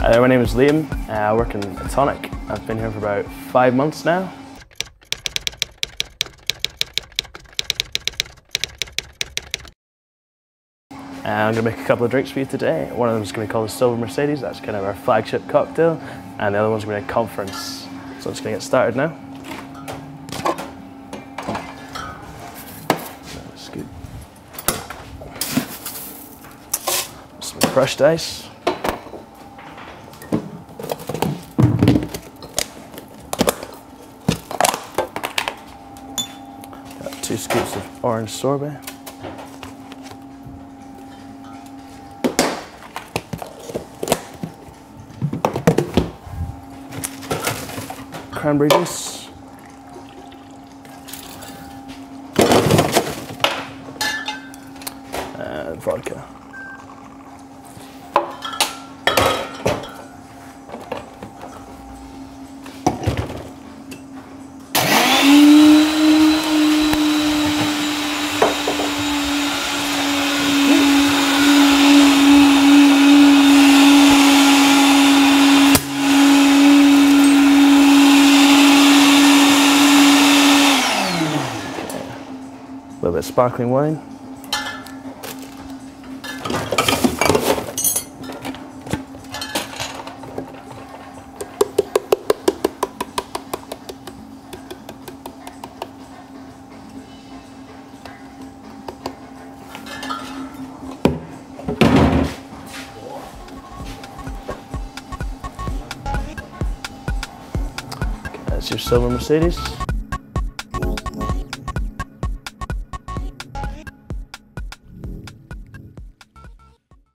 Hi there, my name is Liam. I work in Tonic. I've been here for about 5 months now. I'm going to make a couple of drinks for you today. One of them is going to be called the Silver Mercedes. That's kind of our flagship cocktail. And the other one's going to be a Conference. So I'm just going to get started now. That's good. Some crushed ice. Got 2 scoops of orange sorbet. Cranberry juice. And vodka. A little bit of sparkling wine. Okay, that's your Silver Mercedes.